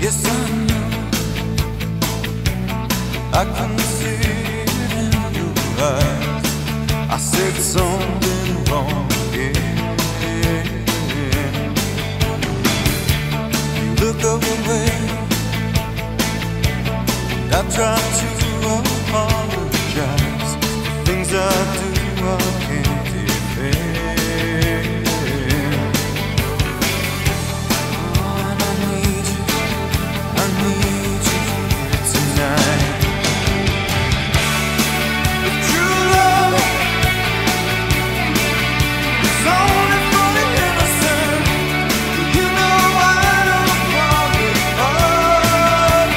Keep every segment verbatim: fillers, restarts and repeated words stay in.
Yes, I know. I can see it in your eyes. I said something wrong again. You look away, and I try to apologize for things I do I can't defend. Oh, and I need you, I need you here tonight. If true love is only for the innocent, you know I don't fall apart.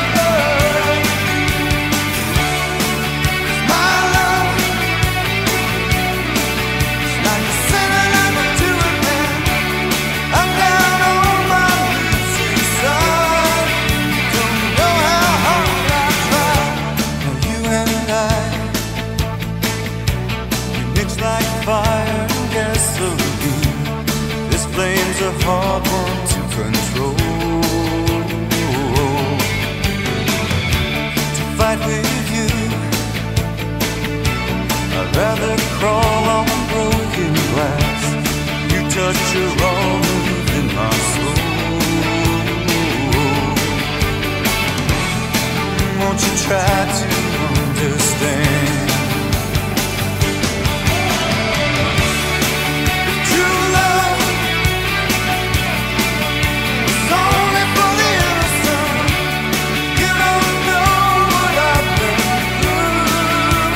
My love is like a sinner never to repent. I'm down on my knees inside. Don't know how hard I tried. Now you and I, we mix like fire and gasoline. This flame's a hard one to control. To fight with you, I'd rather crawl on broken glass. You touch a raw nerve in my soul. Won't you try to understand? If true love is only for the innocent, you don't know what I've been through.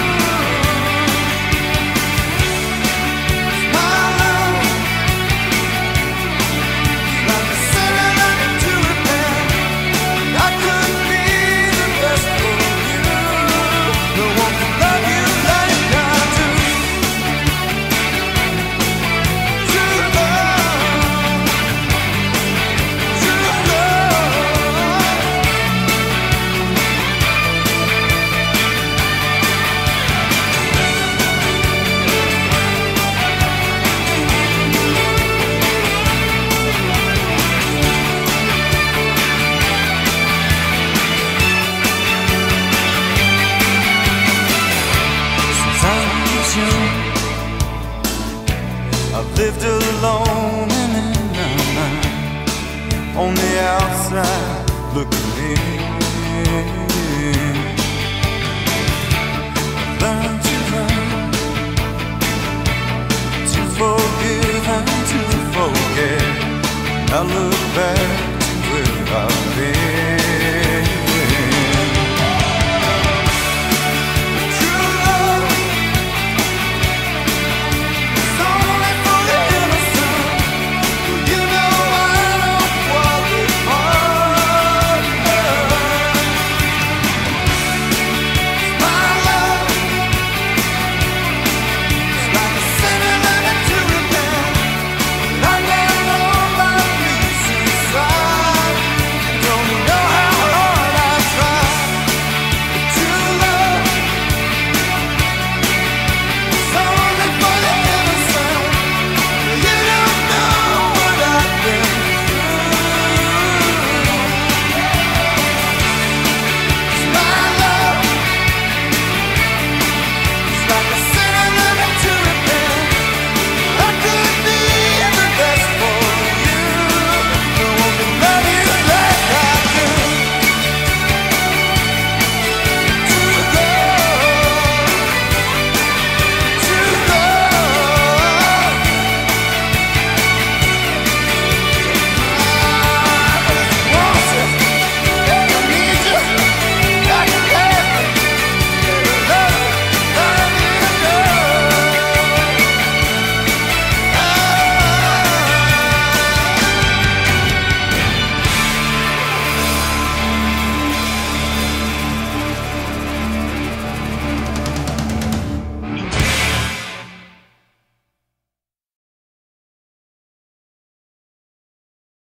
My love is like a sinner never to repent. I could be the best for you. No one can love you like I do. True love, true love. Since I was young, I've lived alone and in my mind, on the outside looking in. I've learned to run, to forgive and to forget. I look back